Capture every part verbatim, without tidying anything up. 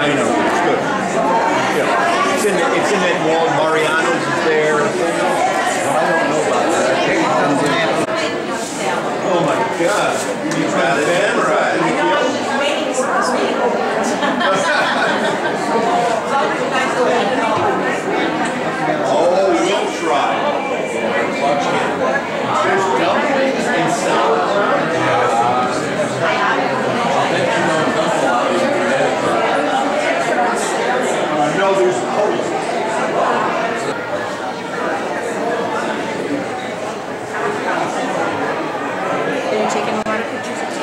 I know. It's good. Yeah. It's in the, it's in that wall. Mariano's is there. I don't know about that. I think it comes in. Oh my God. You got it memorized. I know. I'm waiting for us. Oh, we'll try. There's dumplings and salad. No, there's hope. Are you taking a lot of pictures of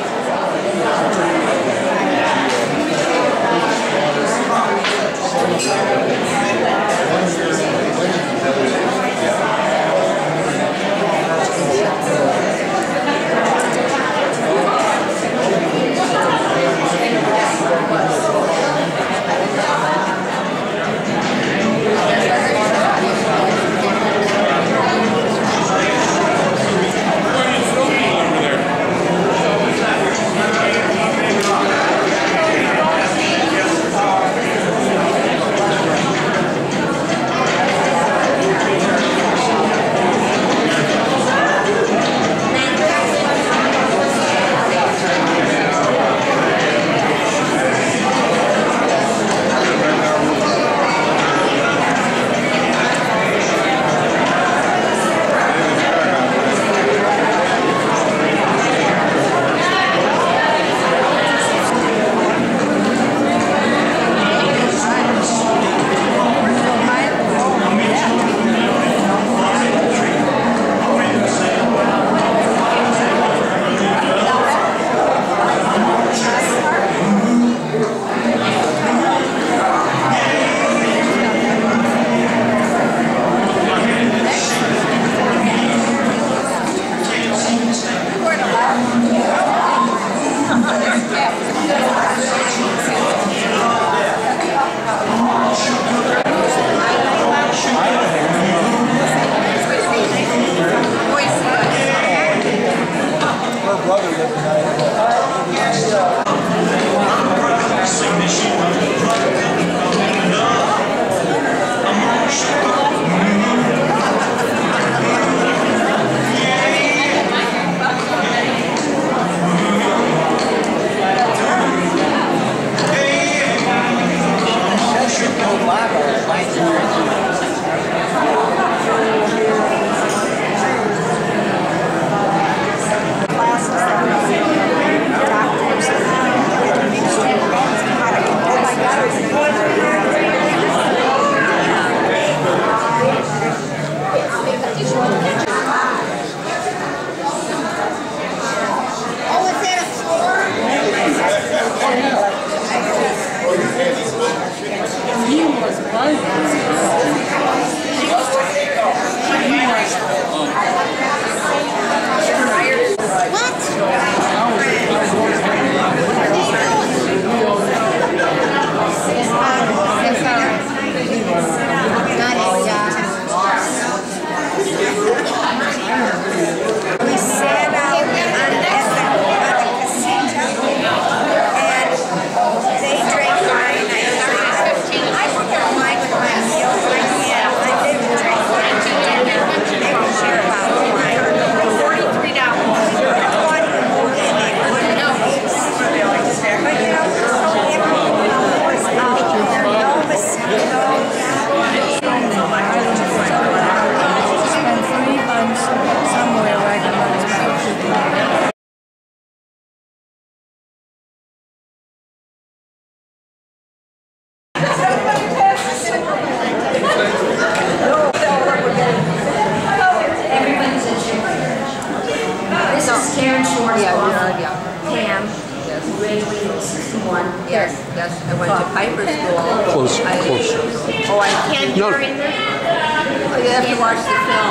Yes, yes. I went to Piper School. Close, I, close. Oh, I can't No. hear in there? Oh, you have to watch the film.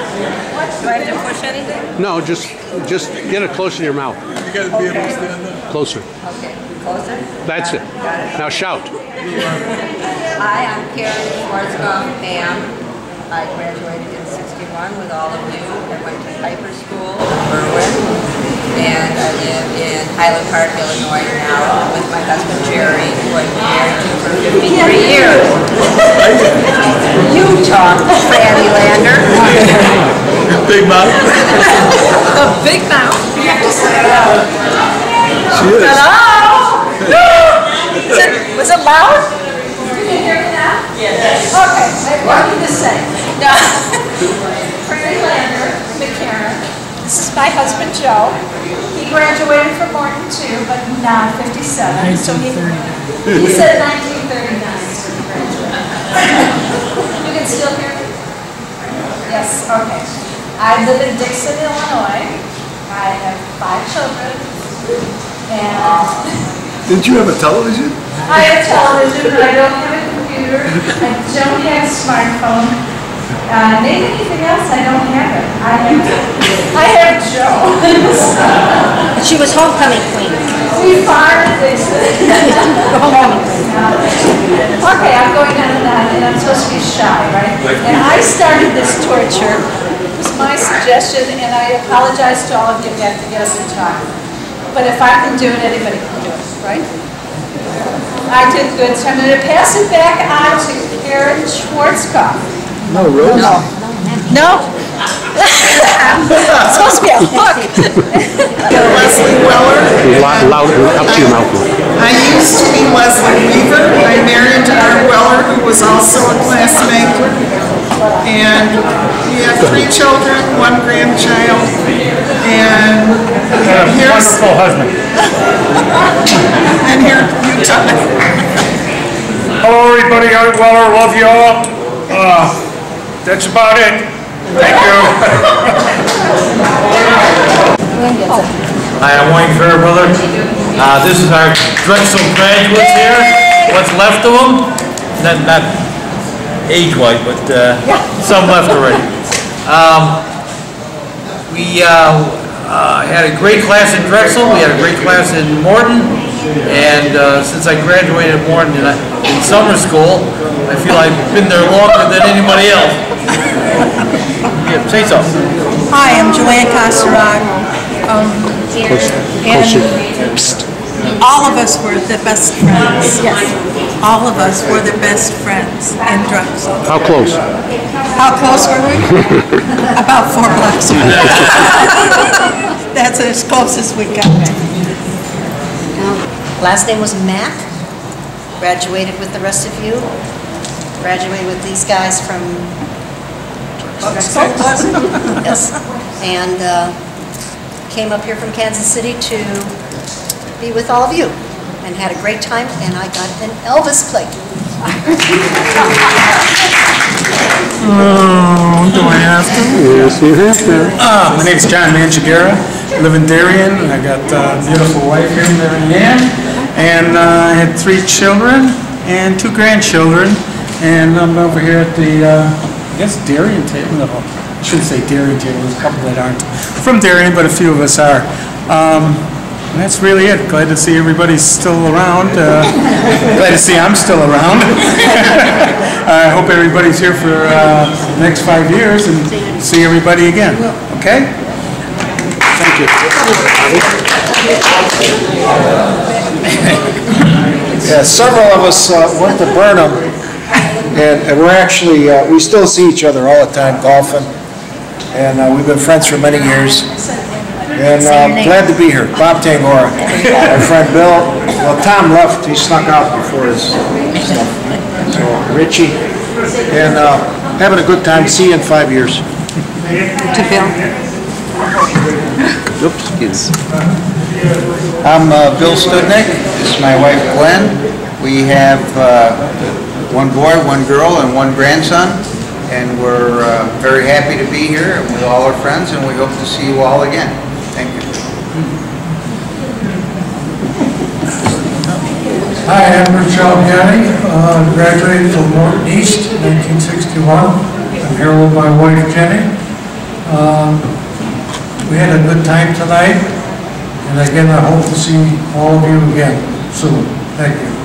Do I have to push anything? No, just just get it closer to your mouth. You got to be able to stand up. Closer. Okay, closer? That's Got it. Got it. Now shout. Hi, I'm Karen Schwarzkopf, ma'am. I graduated in sixty-one with all of you. I went to Piper School in Berwyn, and I live in Highland Park, Illinois now with my husband Jerry. who I've been married to for fifty-three years. You talk, Franny Lander. Big mouth. A big mouth. You have to say it out. She is. Hello? Was it, was it loud? Did you hear that? Yes. Okay, I have nothing to say. No. Franny Lander, McCarran. This is my husband, Joe. He graduated from Morton too, but not fifty-seven. So he, he said nineteen thirty-nine. So he graduated. You can still hear me? Yes, okay. I live in Dixon, Illinois. I have five children. And Didn't you have a television? I have television, but I don't have a computer. I don't have a smartphone. Uh, maybe anything else, I don't have it. I have, I have Joe. She was homecoming queen. We fired Dixon. Okay, I'm going on and on, and I'm supposed to be shy, right? And I started this torture. It was my suggestion, and I apologize to all of you if you have to get up and talk. But if I can do it, anybody can do it, right? I did good, so I'm going to pass it back on to Karen Schwarzkopf. No, Rose? No. No? It's supposed to be a hook. Leslie Weller. Loud, loud, up to your mouth. I used to be Leslie Weaver. I married Art Weller, who was also a classmate. And we have three children, one grandchild. And here's... Wonderful husband. And here, you talk. Hello everybody, Art Weller, love you all. Uh, that's about it. Thank you. Hi, I'm Wayne Fairbrother. Uh, this is our Drexel graduates here. What's left of them? Not, not age-wise, but uh, some left already. Um, we uh, uh, had a great class in Drexel. We had a great class in Morton. And uh, since I graduated Morton in, in summer school, I feel I've been there longer than anybody else. Yeah, say something. Hi, I'm Joanne Casarag. Um, and all of us were the best friends. Yes. All of us were the best friends in Drexel. How close? How close were we? About four blocks away. That's as close as we got. Last name was Mack. Graduated with the rest of you. Graduated with these guys from yes, and uh, came up here from Kansas City to be with all of you, and had a great time. And I got an Elvis plate. Oh, do I have to? Yes, you have to. Uh, my name's John Manchigera. I live in Darien. I got a beautiful wife here, Mary Ann, and uh, I had three children and two grandchildren. And I'm over here at the, uh, I guess, Darien table. No, I shouldn't say Darien table. There's a couple that aren't from Darien, but a few of us are. Um, and that's really it. Glad to see everybody's still around. Uh, glad to see I'm still around. I hope everybody's here for uh, the next five years and see everybody again. Okay? Thank you. Yeah, several of us uh, went to Burnham, and, and we're actually, uh, we still see each other all the time golfing, and uh, we've been friends for many years. And uh, glad to be here. Bob Tangora, my friend Bill. Well, Tom left. He snuck out before his stuff. So, Richie. And uh, having a good time. See you in five years. To Bill. Oops, excuse. I'm uh, Bill Studnick. This is my wife Glenn. We have uh, one boy, one girl, and one grandson. And we're uh, very happy to be here with all our friends, and we hope to see you all again. Thank you. Hi, I'm Rich Albiani, uh, graduated from Morton East in nineteen sixty-one. I'm here with my wife Jenny. Um, we had a good time tonight, and again I hope to see all of you again soon. Thank you.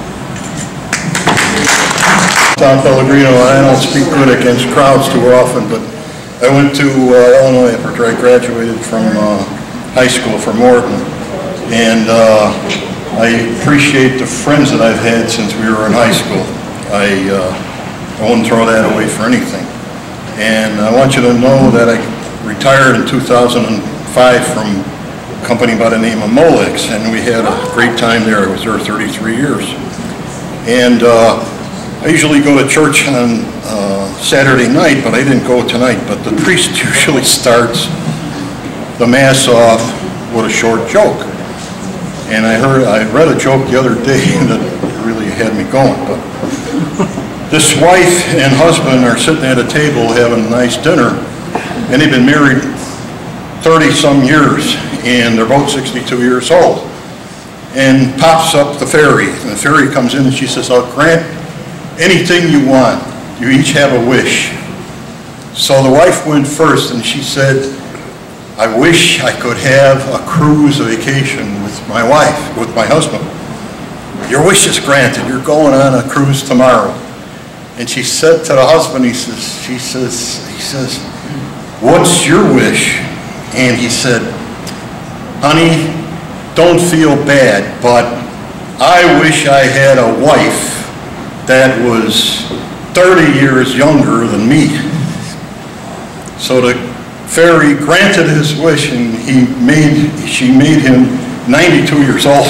Tom Pellegrino. I don't speak good against crowds too often, but I went to uh, Illinois after I graduated from uh, high school from Morton, and uh, I appreciate the friends that I've had since we were in high school. I, uh, I wouldn't throw that away for anything. And I want you to know that I retired in two thousand five from a company by the name of Molex, and we had a great time there. I was there thirty-three years. And uh, I usually go to church on uh, Saturday night, but I didn't go tonight. But the priest usually starts the Mass off with a short joke. And I heard, I read a joke the other day that really had me going. But this wife and husband are sitting at a table having a nice dinner, and they've been married thirty some years, and they're both sixty-two years old. And pops up the fairy, and the fairy comes in and she says, "I'll grant anything you want. You each have a wish." So the wife went first, and she said, "I wish I could have a cruise vacation with my wife, with my husband." "Your wish is granted. You're going on a cruise tomorrow." And she said to the husband, he says, she says, he says, "What's your wish?" And he said, "Honey, don't feel bad, but I wish I had a wife that was thirty years younger than me." So the fairy granted his wish, and he made, she made him ninety-two years old.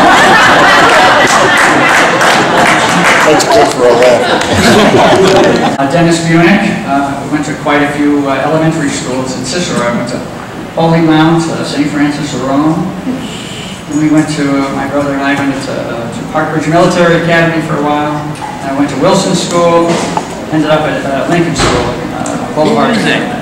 That's good for a laugh. Uh, Dennis Munich. Uh, we went to quite a few uh, elementary schools in Cicero. I went to Holy Mount, uh, Saint Francis of Rome. Then we went to, uh, my brother and I went to, uh, to Parkridge Military Academy for a while. I went to Wilson School, ended up at uh, Lincoln School, uh, Boulevard.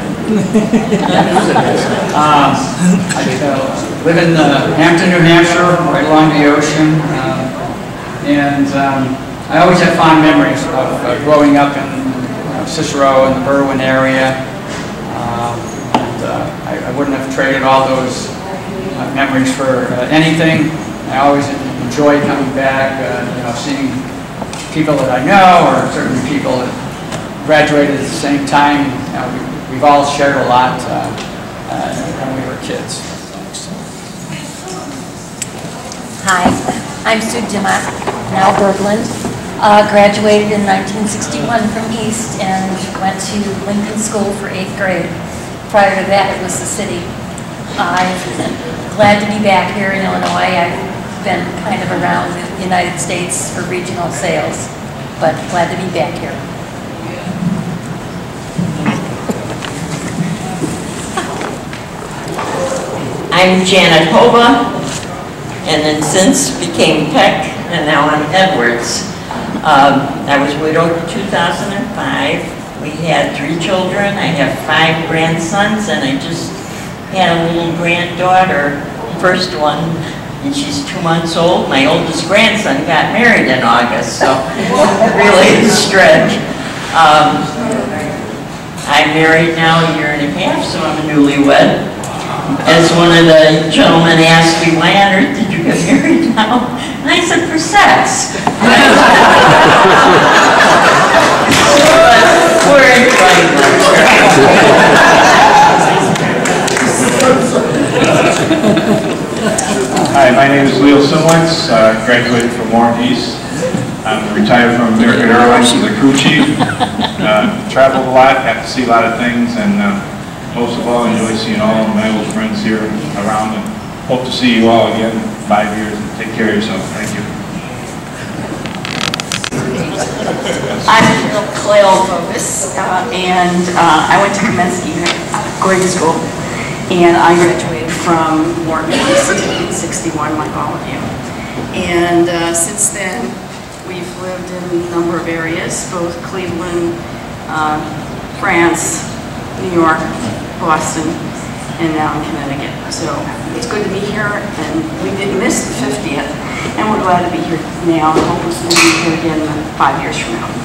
um, I uh, live in uh, Hampton, New Hampshire, right along the ocean. Uh, and um, I always have fond memories of uh, growing up in you know, Cicero and the Berwyn area. Um, and, uh, I, I wouldn't have traded all those uh, memories for uh, anything. I always enjoy coming back, uh, you know, seeing people that I know, or certain people that graduated at the same time. You know, we, we've all shared a lot uh, uh, when we were kids. Hi, I'm Sue Dimmock, now Berglund. Uh, graduated in nineteen sixty-one from East and went to Lincoln School for eighth grade. Prior to that, it was the city. I'm glad to be back here in Illinois. I've been kind of around the United States for regional sales, but glad to be back here. I'm Janet Hova, and then since became Peck, and now I'm Edwards. Um, I was widowed in two thousand five. We had three children. I have five grandsons, and I just had a little granddaughter, first one, and she's two months old. My oldest grandson got married in August, so really it's a stretch. Um, I'm married now a year and a half, so I'm a newlywed. As one of the gentlemen asked me, "Why on earth did you get married now?" And I said, "For sex." But we're enjoying Hi, my name is Leo Simwitz. Uh, graduated from Warren East. I'm retired from American Airlines as a crew chief. Uh, traveled a lot, got to see a lot of things, and uh, most of all, I enjoy seeing all of my old friends here around, and hope to see you all again in five years. And take care of yourself. Thank you. I'm Cleo Bovis, uh, and uh, I went to Kamensky grade school, and I graduated from Warren East in sixty-one, like all of you. And uh, since then, we've lived in a number of areas, both Cleveland, uh, France, New York, Boston, and now in Connecticut. So it's good to be here, and we did miss the fiftieth, and we're glad to be here now, and hope we'll be here again five years from now.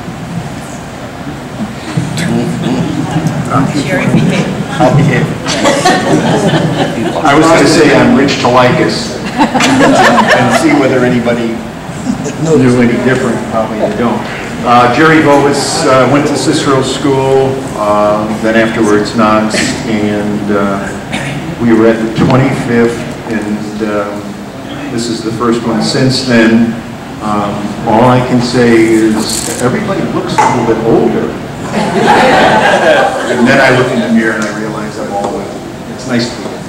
Sherry, behave. I'll behave. I was going to say I'm Rich Talikas, and see whether anybody knew any different. Probably they don't. Uh, Jerry Bovis uh, went to Cicero School, uh, then afterwards Knox, and uh, we were at the twenty-fifth, and uh, This is the first one since then. Um, all I can say is everybody looks a little bit older. And then I look in the mirror and I realize I'm all with. It's nice to look.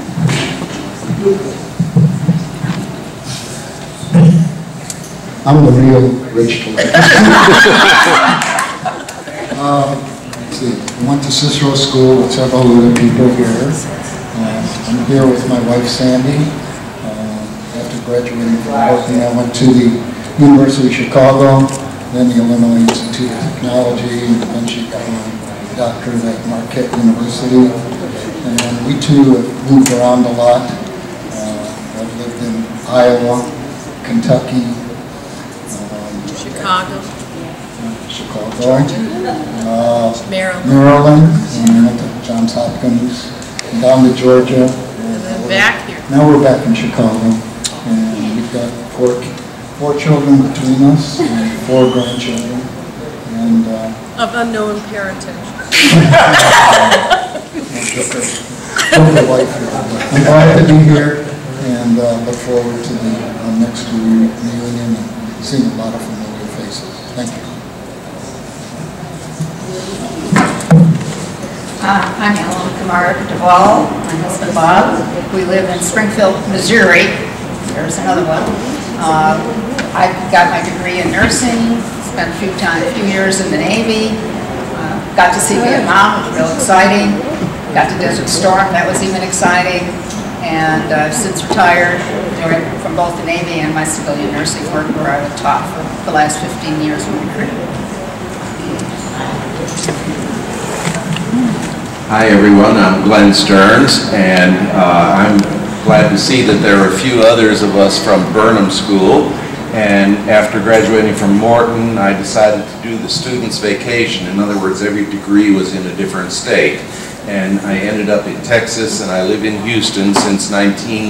I'm the real Rich Sterling. uh, let's see. I went to Cicero School with several other people here. Uh, I'm here with my wife Sandy. Uh, after graduating from Morton, I went to the University of Chicago, then the Illinois Institute of Technology, and eventually got my doctorate at Marquette University. And we too have moved around a lot. Uh, I've lived in Iowa, Kentucky, Chicago. Chicago. Uh, Maryland. Maryland. And I went to Johns Hopkins, and down to Georgia. And then back here. Now we're back in Chicago. And we've got four, four children between us, and four grandchildren. And uh, of unknown parentage. I'm glad to be here and uh, look forward to the uh, next reunion and seeing a lot of familiar faces. Thank you. Uh, I'm Ellen Kamara Duvall, my husband Bob. We live in Springfield, Missouri. There's another one. Uh, I got my degree in nursing, spent a few, time, a few years in the Navy, uh, got to see Vietnam, which was real exciting. Got to Desert Storm, that was even exciting. And uh, since retired during, from both the Navy and my civilian nursing work, where I was taught for the last fifteen years when recruited. Hi everyone, I'm Glenn Stearns, and uh, I'm glad to see that there are a few others of us from Burnham School. And after graduating from Morton, I decided to do the student's vacation. In other words, every degree was in a different state. And I ended up in Texas, and I live in Houston since nineteen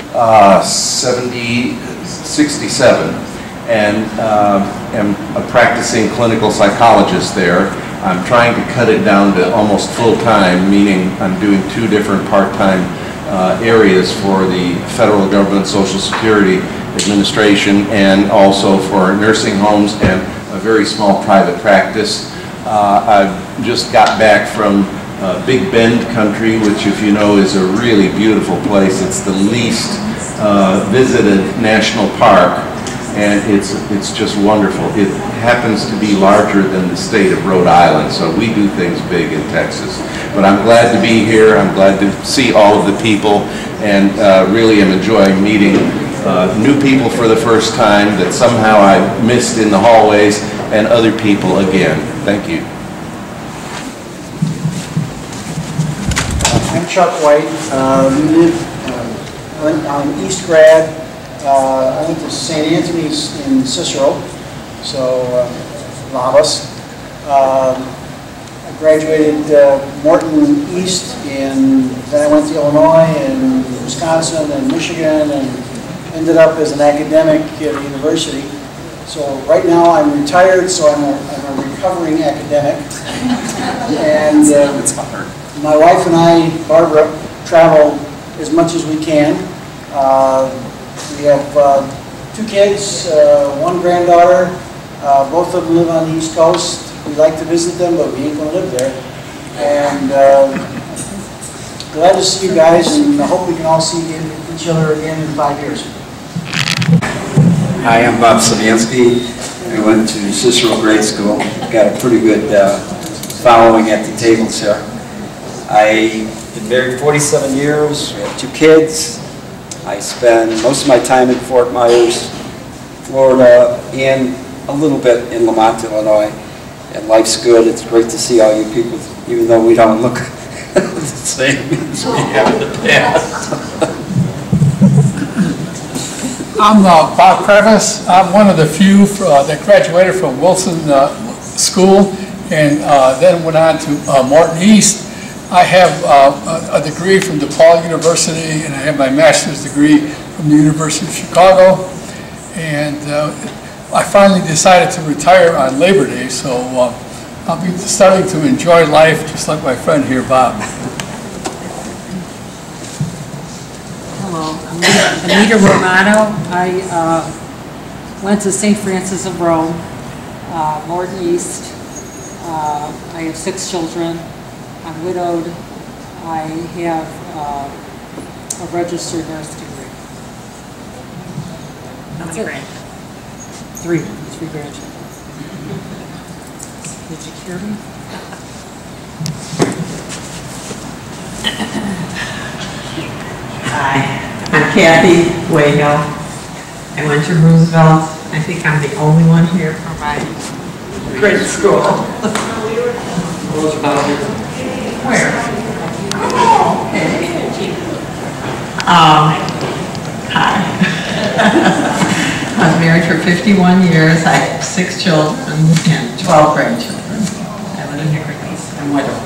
sixty-seven, and uh, am a practicing clinical psychologist there. I'm trying to cut it down to almost full-time, meaning I'm doing two different part-time uh, areas for the federal government Social Security Administration and also for nursing homes and a very small private practice. Uh, I've just got back from Uh, Big Bend country, which, if you know, is a really beautiful place. It's the least uh, visited national park, and it's it's just wonderful. It happens to be larger than the state of Rhode Island, so we do things big in Texas. But I'm glad to be here. I'm glad to see all of the people, and uh, really am enjoying meeting uh, new people for the first time that somehow I missed in the hallways, and other people again. Thank you. I'm Chuck White. Uh, we live uh, on East Grad. Uh, I went to Saint Anthony's in Cicero, so uh, a lot of us. Uh, I graduated uh, Morton East, and then I went to Illinois and Wisconsin and Michigan, and ended up as an academic at a university. So right now I'm retired, so I'm a, I'm a recovering academic. And uh, it's hard. My wife and I, Barbara, travel as much as we can. Uh, we have uh, two kids, uh, one granddaughter. Uh, both of them live on the East Coast. We like to visit them, but we ain't going to live there. And uh, glad to see you guys, and I hope we can all see each other again in five years. Hi, I'm Bob Savansky. I went to Cicero Grade School. Got a pretty good uh, following at the tables here. I've been married forty-seven years, we have two kids. I spend most of my time in Fort Myers, Florida, and a little bit in Lamont, Illinois. And life's good. It's great to see all you people, even though we don't look the same as we have in the past. I'm uh, Bob Crevice. I'm one of the few uh, that graduated from Wilson uh, School and uh, then went on to uh, Morton East. I have uh, a, a degree from DePaul University, and I have my master's degree from the University of Chicago. And uh, I finally decided to retire on Labor Day, so uh, I'll be starting to enjoy life just like my friend here, Bob. Hello, I'm Anita Romano. I uh, went to Saint Francis of Rome, uh, Morton East. Uh, I have six children. I'm widowed. I have uh, a registered nurse degree. How many grandchildren? Three, three grandchildren. Did you hear me? Hi, I'm Kathy Wayhill. I went to Roosevelt. I think I'm the only one here from my grade school. Where? Oh, okay. Um, hi. I was married for fifty-one years. I have six children and twelve grandchildren. I live in Hickory. I'm widowed.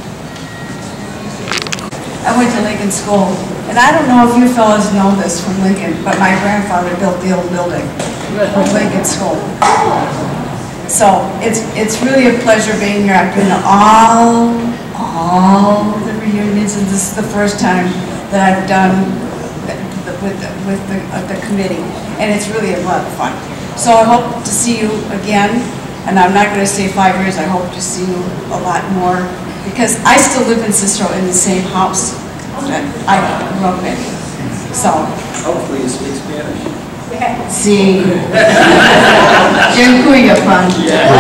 I went to Lincoln School, and I don't know if you fellas know this from Lincoln, but my grandfather built the old building from Lincoln School. So it's it's really a pleasure being here. I've been to all, all the reunions, and this is the first time that I've done with the, with the, uh, the committee, and it's really a lot of fun. So I hope to see you again, and I'm not going to say five years, I hope to see you a lot more, because I still live in Cicero in the same house that I grew up in. So Hopefully you speak Spanish. see, Jim Cuya fun.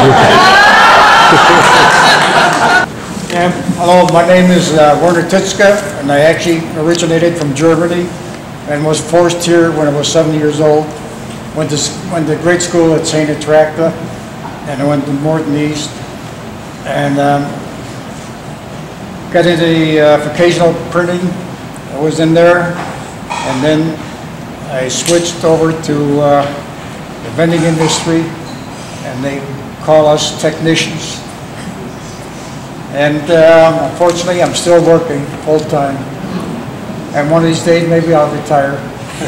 Yeah, hello, my name is uh, Werner Titzka, and I actually originated from Germany and was forced here when I was seven years old. Went to, went to grade school at Saint Attracta, and I went to Morton East, and um, got into the uh, vocational printing. I was in there, and then I switched over to uh, the vending industry, and they call us technicians. And uh, unfortunately, I'm still working full-time. And one of these days, maybe I'll retire.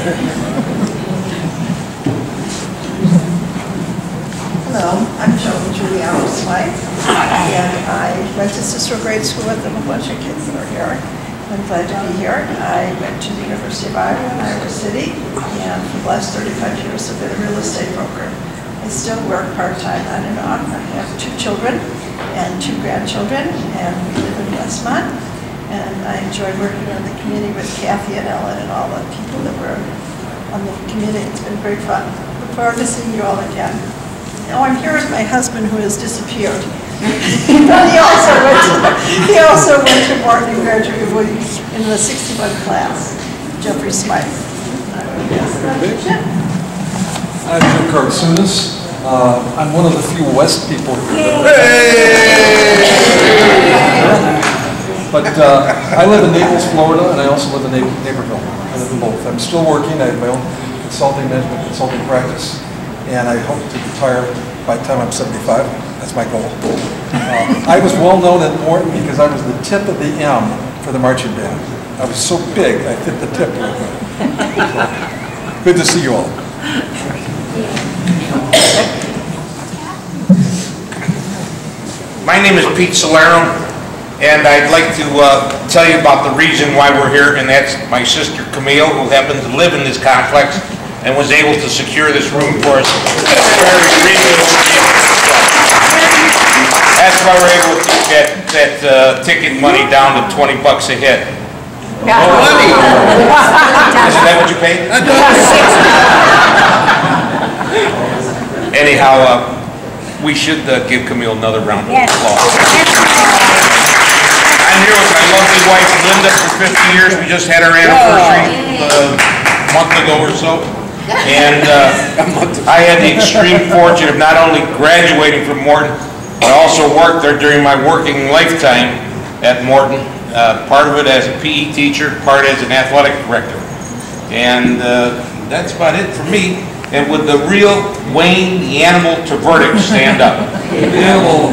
Hello, I'm Joan Giuliano's wife, and I went to Cicero Grade School with them, a bunch of kids that are here. I'm glad to be here. I went to the University of Iowa in Iowa City, and for the last thirty-five years I've been a real estate broker. I still work part-time on and on. I have two children and two grandchildren, and we live in Westmont. And I enjoyed working on the committee with Kathy and Ellen and all the people that were on the committee. It's been great fun. Look forward to seeing you all again. Now I'm here with my husband who has disappeared. he also went to he also went to Morton and graduated in the sixty-one class. Jeffrey Smythe. I'm Jim Kartsunas. Uh, I'm one of the few West people here. But uh, I live in Naples, Florida, and I also live in Naperville. I live in both. I'm still working. I have my own consulting management consulting practice, and I hope to retire by the time I'm seventy-five. That's my goal. Uh, I was well known at Morton because I was the tip of the M for the marching band. I was so big, I fit the tip real good. So, good to see you all. My name is Pete Solero, and I'd like to uh, tell you about the reason why we're here, and that's my sister Camille, who happens to live in this complex and was able to secure this room for us at a very reasonable fee. That's why we're able to keep that, that uh, ticket money down to twenty bucks a head. Yeah. Oh, money! Isn't that what you paid? Anyhow, uh, we should uh, give Camille another round of applause. I'm here with my lovely wife Linda for fifty years. We just had our anniversary uh, a month ago or so. And uh, I had the extreme fortune of not only graduating from Morton, but also worked there during my working lifetime at Morton. Uh, part of it as a P E teacher, part as an athletic director. And uh, that's about it for me. And would the real Wayne the Animal Tverdick stand up? Animal.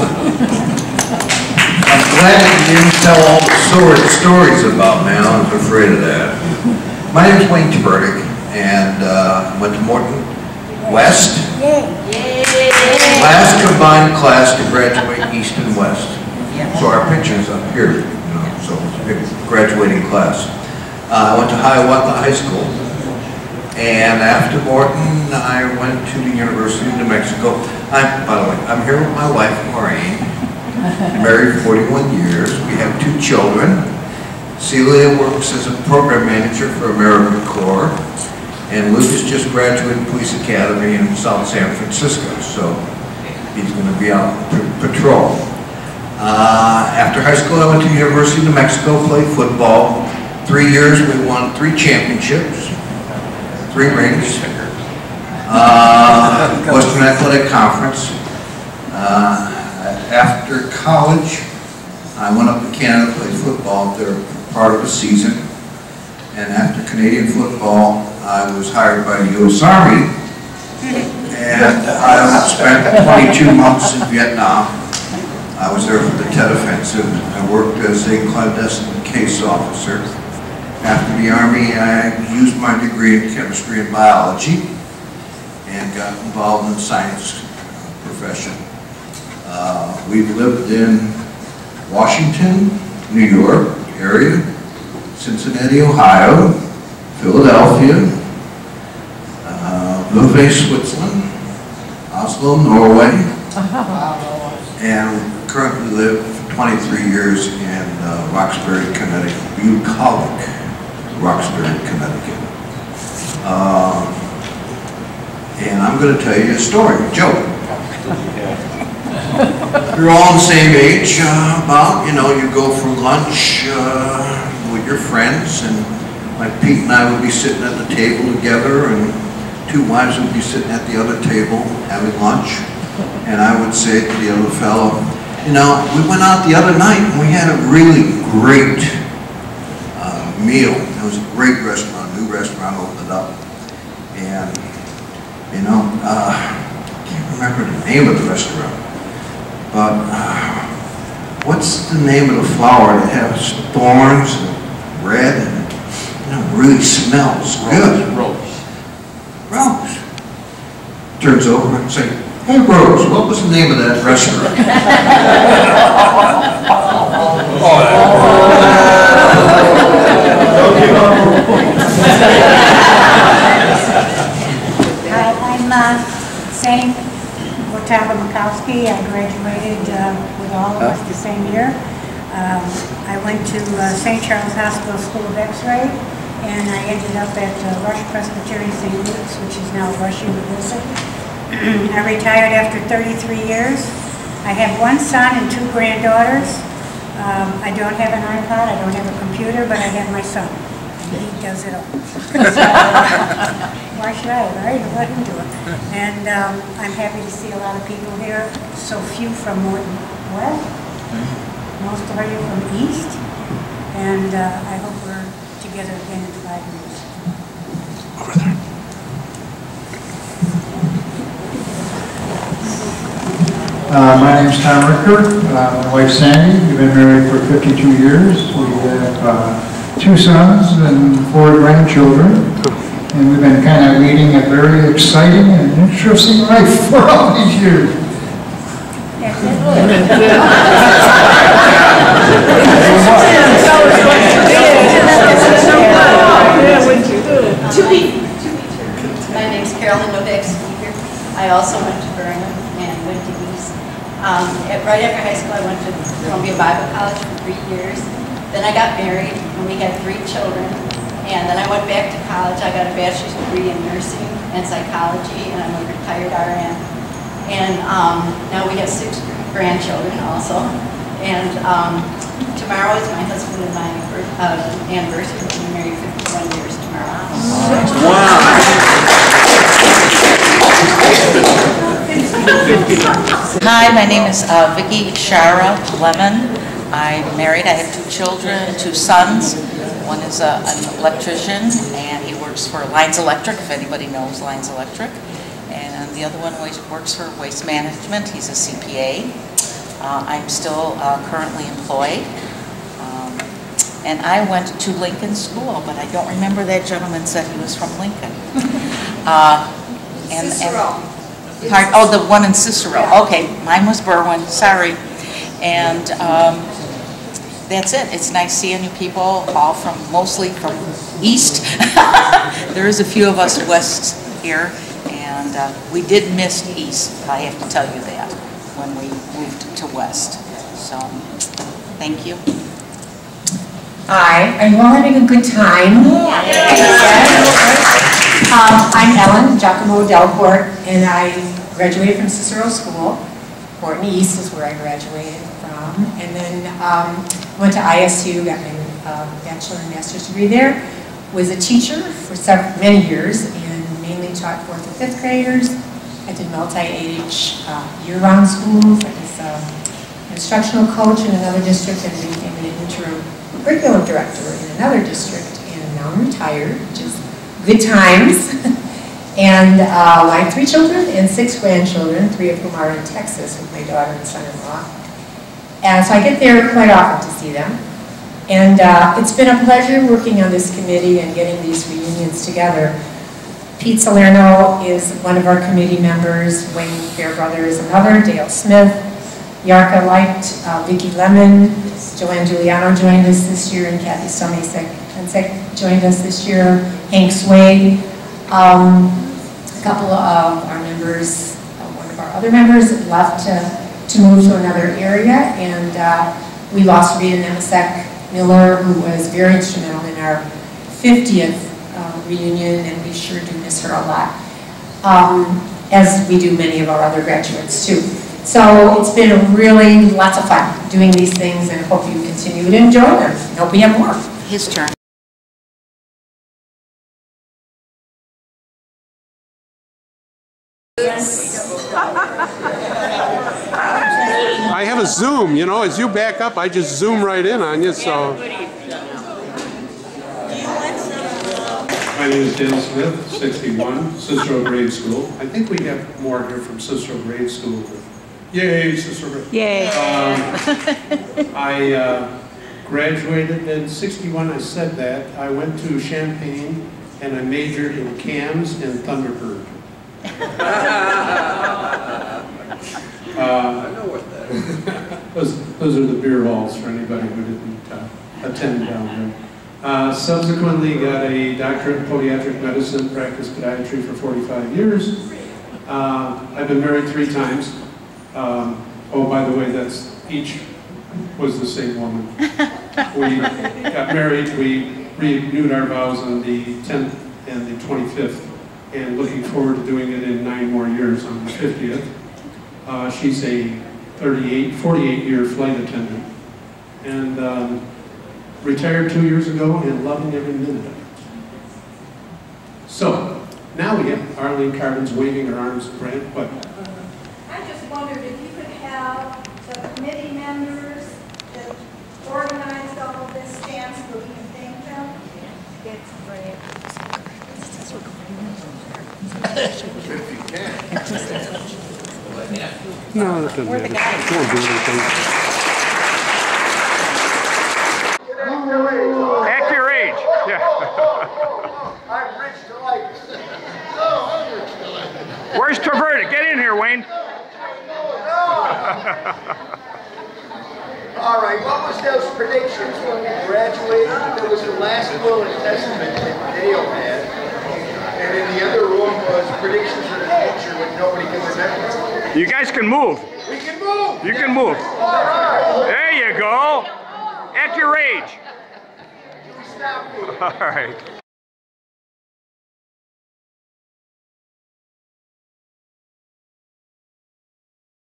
I'm glad you didn't tell all the sordid stories about me. I was afraid of that. My name is Wayne Tverdick, and uh, went to Morton West. Last combined class to graduate East and West. So our picture's up here, you know, so it's a big graduating class. Uh, I went to Hiawatha High School. And after Morton, I went to the University of New Mexico. I'm, by the way, I'm here with my wife, Maureen. Married forty-one years. We have two children. Celia works as a program manager for AmeriCorps. And Lucas just graduated Police Academy in South San Francisco. So he's going to be out on patrol. Uh, after high school, I went to the University of New Mexico, played football. Three years, we won three championships, three rings. Uh, Western Athletic Conference. Uh, after college, I went up to Canada, played football there part of the season. And after Canadian football, I was hired by the U S Army. And I spent twenty-two months in Vietnam. I was there for the Tet Offensive. I worked as a clandestine case officer. After the Army, I used my degree in chemistry and biology and got involved in the science profession. Uh, we've lived in Washington, New York area, Cincinnati, Ohio, Philadelphia, uh, Vevey, Switzerland, Oslo, Norway, and currently live for twenty-three years in uh, Roxbury, Connecticut, bucolic Roxbury, Connecticut. Um, and I'm going to tell you a story, a joke. You're all the same age, uh, about, you know, you go for lunch uh, with your friends, and like Pete and I would be sitting at the table together, and two wives would be sitting at the other table having lunch, and I would say to the other fellow, you know, we went out the other night and we had a really great uh, meal. It was a great restaurant, a new restaurant opened up, and, you know, uh, I can't remember the name of the restaurant. But uh, what's the name of the flower that has thorns and red and, you know, really smells good? Rose. Rose. Turns over and say, hey Rose, what was the name of that restaurant? Hi, I'm uh, Saint Otava Mikowski. I graduated uh, with all of us the same year. Um, I went to uh, Saint Charles Hospital School of X-ray, and I ended up at uh, Rush Presbyterian Saint Luke's, which is now Rush University. I retired after thirty-three years. I have one son and two granddaughters. Um, I don't have an iPod, I don't have a computer, but I have my son. He does it all. So, why should I, right? Let him do it. And um, I'm happy to see a lot of people here. So few from Morton West. Most of you from East. And uh, I hope we're together again in five years. Over there. Uh, my name is Tom Ricker. Uh, my wife Sandy. We've been married for fifty-two years. We have uh, two sons and four grandchildren. And we've been kind of leading a very exciting and interesting life for all these years. My name is Carolyn Novak Speaker. I also went to Vernon and went to East. Um, at, right after high school, I went to Columbia Bible College for three years. Then I got married, and we had three children. And then I went back to college. I got a bachelor's degree in nursing and psychology, and I'm a retired R N. And um, now we have six grandchildren also. And um, tomorrow is my husband and my uh, anniversary. We've been married fifty-one years tomorrow. Wow. Hi, my name is uh, Vicki Shara Lemon. I'm married. I have two children, two sons. One is a, an electrician, and he works for Lines Electric, if anybody knows Lines Electric. And the other one works for Waste Management. He's a C P A. Uh, I'm still uh, currently employed. Um, and I went to Lincoln School, but I don't remember that gentleman said he was from Lincoln. Uh, and, Cicero. And, part, oh, the one in Cicero. Okay, mine was Berwyn, sorry. And um, that's it. It's nice seeing you people, all from, mostly from east. There is a few of us west here, and uh, we did miss east, I have to tell you that, when we moved to west. So, thank you. Hi, are you all having a good time? Um, I'm Ellen Giacomo Delport, and I graduated from Cicero School. Morton East is where I graduated from, and then um, went to I S U, got my uh, bachelor and master's degree there. Was a teacher for several, many years, and mainly taught fourth and fifth graders. I did multi-age uh, year-round schools. I was um, an instructional coach in another district, and became an interim curriculum director in another district, and now I'm retired, which is good times. And uh, I have three children and six grandchildren, three of whom are in Texas with my daughter and son-in-law. And so I get there quite often to see them. And uh, it's been a pleasure working on this committee and getting these reunions together. Pete Salerno is one of our committee members, Wayne Fairbrother is another, Dale Smith, Yarka liked, uh, Vicki Lemon, Joanne Giuliano joined us this year, and Kathy Stomasek joined us this year, Hank Swade. Um, a couple of our members, uh, one of our other members left to, to move to another area, and uh, we lost Rita Nemisek Miller, who was very instrumental in our fiftieth uh, reunion, and we sure do miss her a lot, um, as we do many of our other graduates too. So it's been a really lots of fun doing these things, and I hope you continue to enjoy them. I hope we have more. His turn. I have a Zoom, you know, as you back up, I just zoom right in on you, so. My name is Dale Smith, sixty-one, Cicero Grade School. I think we have more here from Cicero Grade School. Yay, Cicero Grade. Yay. Um, I uh, graduated in sixty-one, I said that. I went to Champaign and I majored in cams and Thunderbird. Uh, I know what that is. those, those are the beer halls for anybody who didn't uh, attend down there. Uh, subsequently got a doctorate in podiatric medicine, practiced podiatry for forty-five years. Uh, I've been married three times. Um, oh, by the way, that's each was the same woman. We got married, we renewed our vows on the tenth and the twenty-fifth, and looking forward to doing it in nine more years on the fiftieth. Uh, she's a thirty-eight, forty-eight year flight attendant, and um, retired two years ago and loving every minute of it. So, now we have Arlene Carbons waving her arms. Brand, what? I just wondered if you could have the committee members that organized all of this stand so we can thank them. It's great. If you can. No, that doesn't matter. It won't do anything. Act your age. Yeah. I'm rich to like it. Oh, I'm rich to like it. Where's Traverta? Get in here, Wayne. All right, what was those predictions when we graduated? There was the last will and testament that Dale had, and in the other room was predictions of the future that nobody can remember. You guys can move. We can move. You can move. All right. There you go. At your age. Stop me. All right.